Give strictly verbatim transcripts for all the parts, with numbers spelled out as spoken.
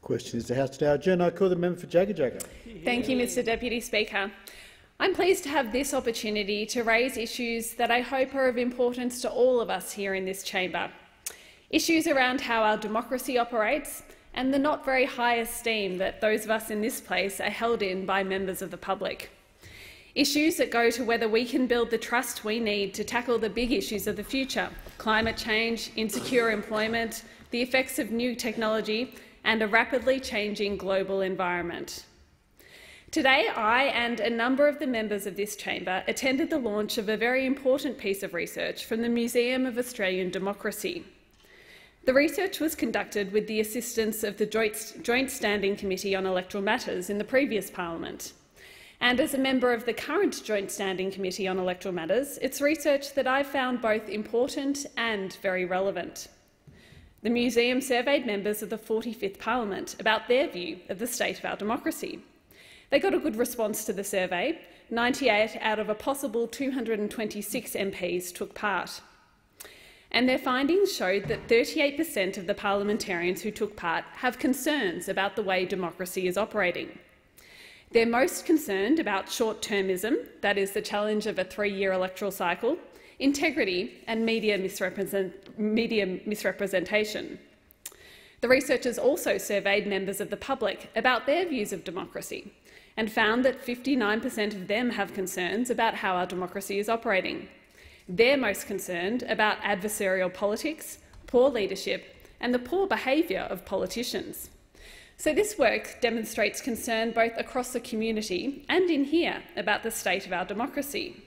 Question is the House today. Agenda. I call the member for Jagga Jagga. Thank you, Mister Deputy Speaker. I'm pleased to have this opportunity to raise issues that I hope are of importance to all of us here in this chamber. Issues around how our democracy operates and the not very high esteem that those of us in this place are held in by members of the public. Issues that go to whether we can build the trust we need to tackle the big issues of the future: climate change, insecure employment, the effects of new technology and a rapidly changing global environment. Today, I and a number of the members of this chamber attended the launch of a very important piece of research from the Museum of Australian Democracy. The research was conducted with the assistance of the Joint Standing Committee on Electoral Matters in the previous parliament. And as a member of the current Joint Standing Committee on Electoral Matters, it's research that I found both important and very relevant. The museum surveyed members of the forty-fifth Parliament about their view of the state of our democracy. They got a good response to the survey. ninety-eight out of a possible two hundred twenty-six M Ps took part. And their findings showed that thirty-eight per cent of the parliamentarians who took part have concerns about the way democracy is operating. They're most concerned about short-termism, that is the challenge of a three-year electoral cycle, integrity and media, misrepresent, media misrepresentation. The researchers also surveyed members of the public about their views of democracy and found that fifty-nine per cent of them have concerns about how our democracy is operating. They're most concerned about adversarial politics, poor leadership and the poor behaviour of politicians. So this work demonstrates concern both across the community and in here about the state of our democracy.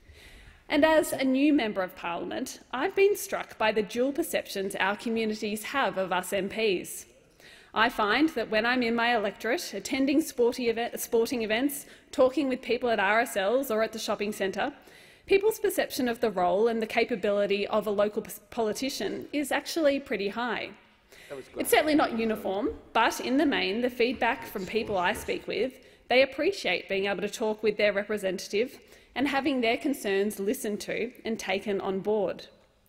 And as a new Member of Parliament, I've been struck by the dual perceptions our communities have of us M Ps. I find that when I'm in my electorate, attending sporting events, talking with people at R S Ls or at the shopping centre, people's perception of the role and the capability of a local politician is actually pretty high. It's certainly not uniform, but in the main, the feedback from people I speak with, they appreciate being able to talk with their representative and having their concerns listened to and taken on board.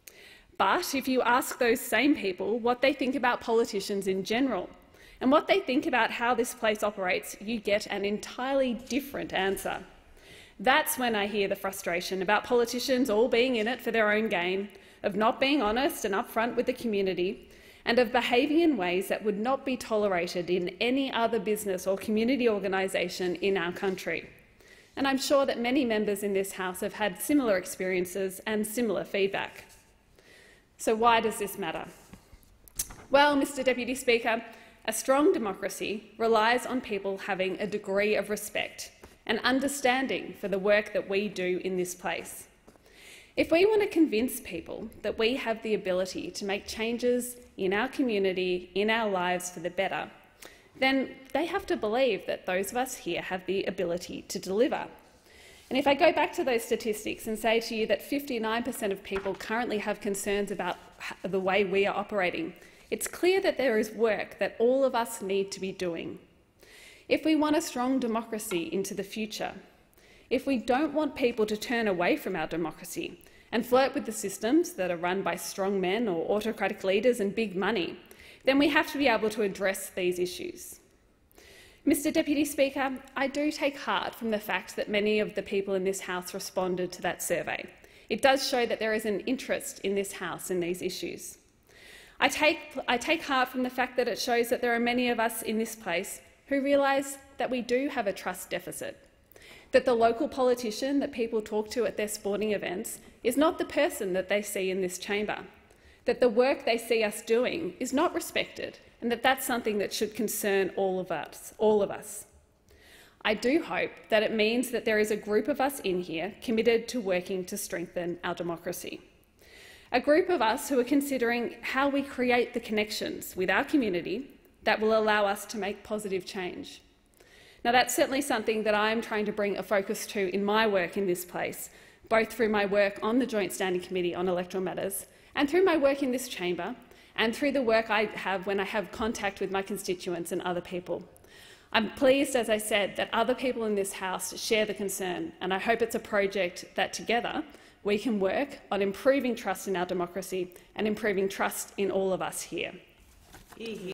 But if you ask those same people what they think about politicians in general and what they think about how this place operates, you get an entirely different answer. That's when I hear the frustration about politicians all being in it for their own gain, of not being honest and upfront with the community, and of behaving in ways that would not be tolerated in any other business or community organisation in our country. And I'm sure that many members in this House have had similar experiences and similar feedback. So why does this matter? Well, Mister Deputy Speaker, a strong democracy relies on people having a degree of respect and understanding for the work that we do in this place. If we want to convince people that we have the ability to make changes in our community, in our lives for the better, then they have to believe that those of us here have the ability to deliver. And if I go back to those statistics and say to you that fifty-nine per cent of people currently have concerns about the way we are operating, it's clear that there is work that all of us need to be doing. If we want a strong democracy into the future, if we don't want people to turn away from our democracy and flirt with the systems that are run by strong men or autocratic leaders and big money, then we have to be able to address these issues. Mister Deputy Speaker, I do take heart from the fact that many of the people in this House responded to that survey. It does show that there is an interest in this House in these issues. I take, I take heart from the fact that it shows that there are many of us in this place who realise that we do have a trust deficit, that the local politician that people talk to at their sporting events is not the person that they see in this chamber, that the work they see us doing is not respected, and that that's something that should concern all of us. All of us. I do hope that it means that there is a group of us in here committed to working to strengthen our democracy, a group of us who are considering how we create the connections with our community that will allow us to make positive change. Now, that's certainly something that I'm trying to bring a focus to in my work in this place, both through my work on the Joint Standing Committee on Electoral Matters and through my work in this chamber and through the work I have when I have contact with my constituents and other people. I'm pleased, as I said, that other people in this House share the concern, and I hope it's a project that together we can work on improving trust in our democracy and improving trust in all of us here.